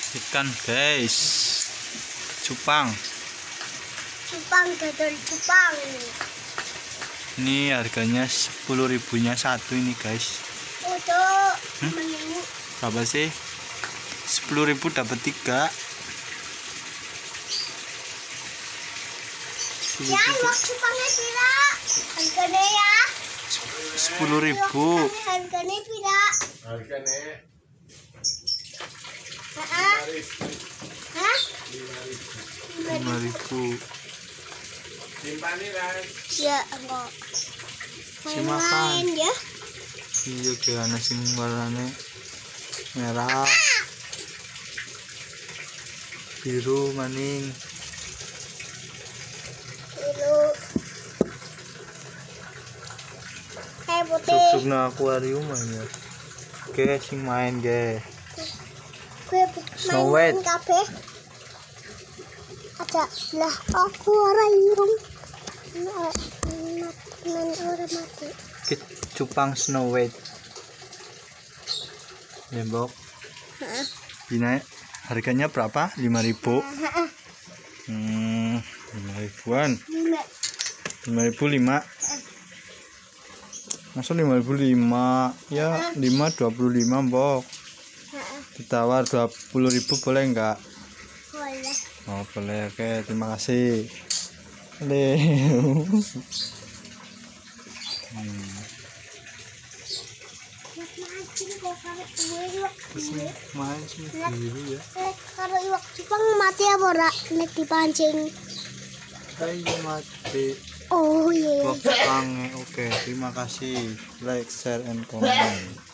Ikan guys, cupang dodol cupang. Ini harganya 10.000-nya satu ini guys. Untuk Berapa sih? 10.000 dapat 3. Ya, iwak cupangnya pira? Harganya ya? 10.000. Harganya pira? Harganya Hah? 5.000. Simpani lah. Ya, enggak. Simakan. Main ya. Iya gimana sih warnanya merah, biru, maning. Biru. Putih. Suk-suk na akuarium aja. Oke, sing main ge. Snow White. Kabeh. Ada lah akuarium. Orang mati. Cupang Snow White. Nembok. Ini harganya berapa? 5.000. 5.000-an. 5.005. Masuk 5.005. Ya, 5 25, Mbok. Ditawar 20.000 boleh enggak? Boleh. Oh, boleh. Oke, terima kasih. Boleh. Main sendiri ya. Kalau iwak cupang mati apa ora nek dipancing? Kayak mati. Oh iya. Oke, terima kasih. Like, share, and comment.